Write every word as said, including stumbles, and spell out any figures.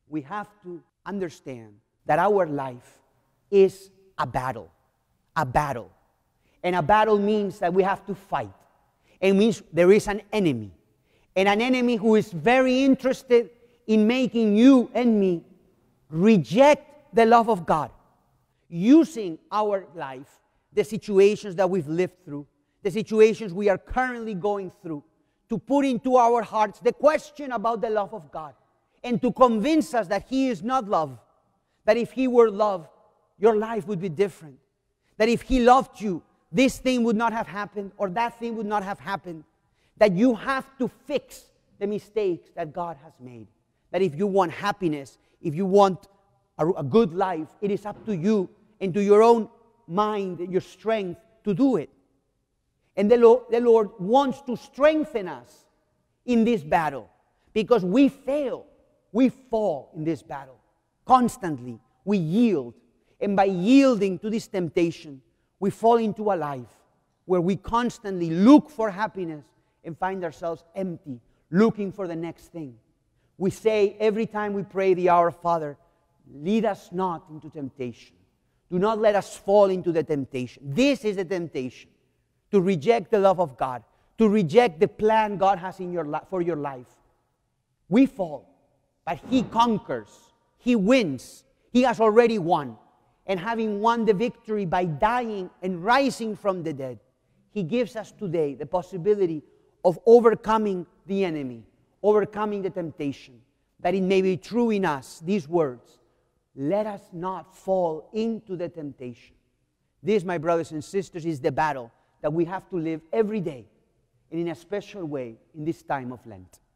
we have to understand that our life is a battle. A battle. And a battle means that we have to fight. It means there is an enemy. And an enemy who is very interested in making you and me reject the love of God. Using our life, the situations that we've lived through, the situations we are currently going through, to put into our hearts the question about the love of God. And to convince us that He is not love. That if He were love, your life would be different. That if He loved you, this thing would not have happened or that thing would not have happened. That you have to fix the mistakes that God has made. That if you want happiness, if you want a, a good life, it is up to you and to your own mind and your strength to do it. And the Lord, the Lord wants to strengthen us in this battle because we fail. We fall in this battle. Constantly, we yield. And by yielding to this temptation, we fall into a life where we constantly look for happiness and find ourselves empty, looking for the next thing. We say every time we pray the Our Father, lead us not into temptation. Do not let us fall into the temptation. This is the temptation, to reject the love of God, to reject the plan God has in your li- for your life. We fall, but He conquers. He wins. He has already won. And having won the victory by dying and rising from the dead, He gives us today the possibility of overcoming the enemy, overcoming the temptation, that it may be true in us, these words, let us not fall into the temptation. This, my brothers and sisters, is the battle that we have to live every day, and in a special way in this time of Lent.